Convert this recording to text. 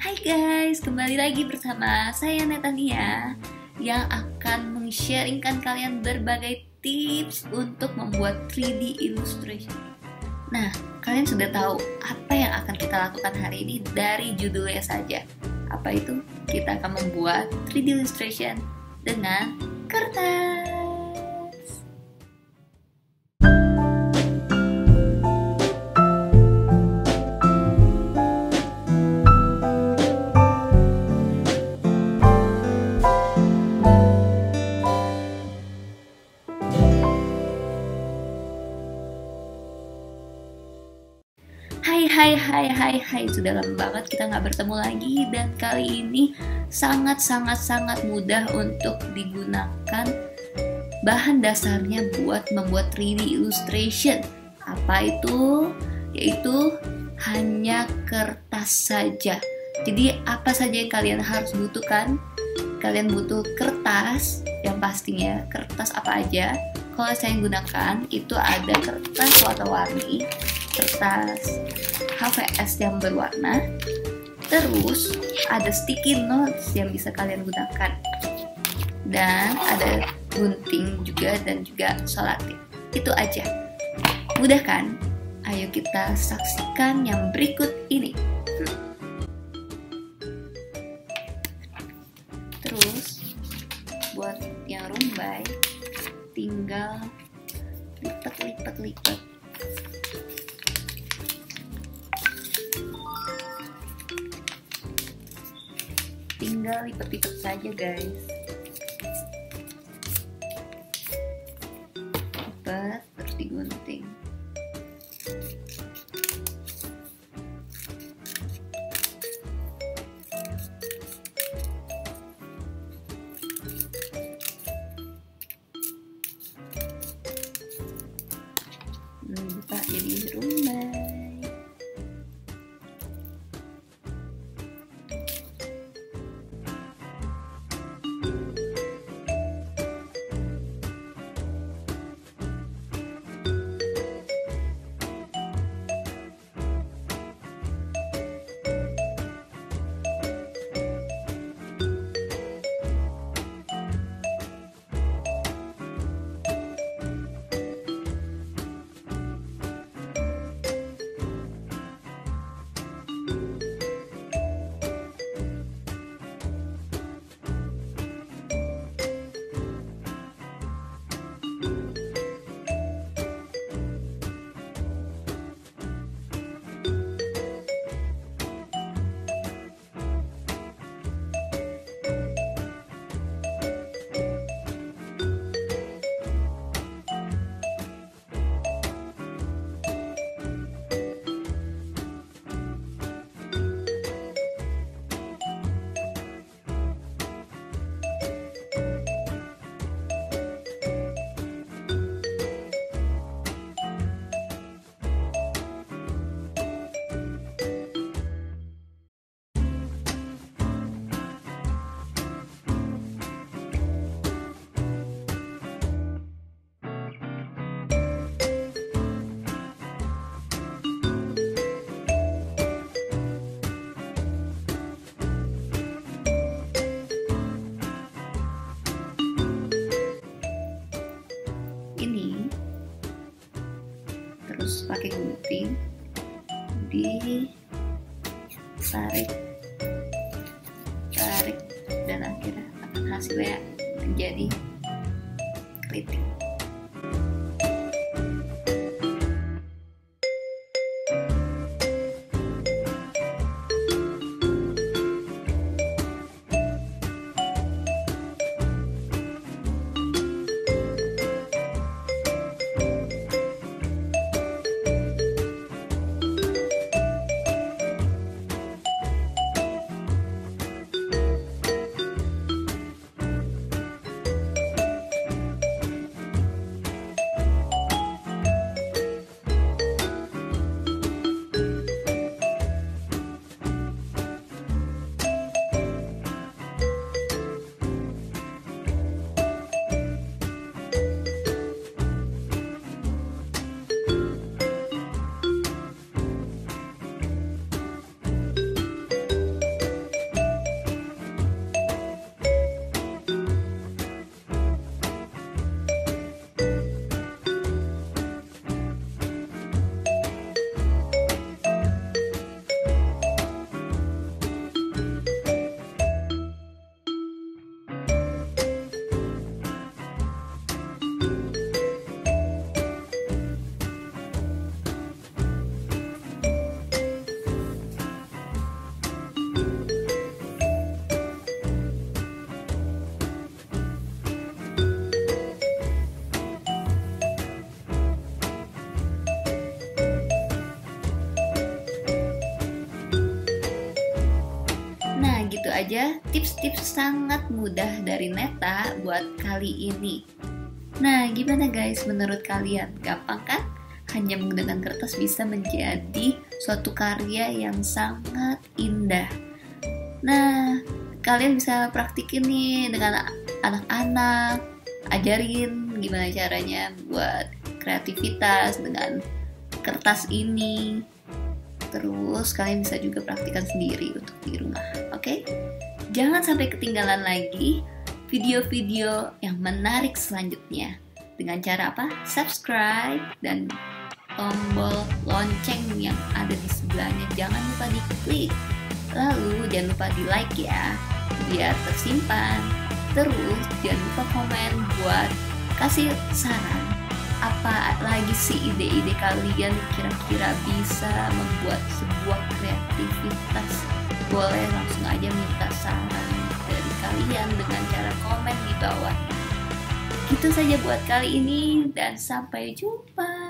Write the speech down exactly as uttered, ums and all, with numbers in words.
Hai guys, kembali lagi bersama saya Netania yang akan meng-sharingkan kalian berbagai tips untuk membuat tiga D illustration. Nah, kalian sudah tahu apa yang akan kita lakukan hari ini dari judulnya saja. Apa itu? Kita akan membuat tiga D illustration dengan kertas. Hai hai hai hai hai, sudah lama banget kita nggak bertemu lagi, dan kali ini sangat sangat sangat mudah untuk digunakan bahan dasarnya buat membuat tiga D illustration. Apa itu? Yaitu hanya kertas saja. Jadi apa saja yang kalian harus butuhkan? Kalian butuh kertas, yang pastinya kertas apa aja. Kalau saya gunakan itu ada kertas warna-warni, kertas H V S yang berwarna, terus ada sticky notes yang bisa kalian gunakan, dan ada gunting juga dan juga selotip. Itu aja. Mudah kan? Ayo kita saksikan yang berikut ini. Terus buat yang rumbai tinggal lipat-lipat-lipat. Tinggal lipat-lipat saja guys. Lipat terus digunting. Hmm, buka jadi rumbai. Ini terus pakai gunting ditarik tarik dan akhirnya akan hasilnya menjadi keriting. aja tips-tips sangat mudah dari Neta buat kali ini. Nah, gimana guys menurut kalian? Gampang kan? Hanya menggunakan kertas bisa menjadi suatu karya yang sangat indah. Nah, kalian bisa praktikin nih dengan anak-anak, ajarin gimana caranya buat kreativitas dengan kertas ini. Terus kalian bisa juga praktikkan sendiri untuk di rumah, oke? Okay? Jangan sampai ketinggalan lagi video-video yang menarik selanjutnya. Dengan cara apa? Subscribe dan tombol lonceng yang ada di sebelahnya jangan lupa diklik. Lalu jangan lupa di like ya, biar tersimpan. Terus jangan lupa komen buat kasih saran. Apa lagi sih ide-ide kalian kira-kira bisa membuat sebuah kreativitas? Boleh langsung aja minta saran dari kalian dengan cara komen di bawah. Gitu saja buat kali ini dan sampai jumpa.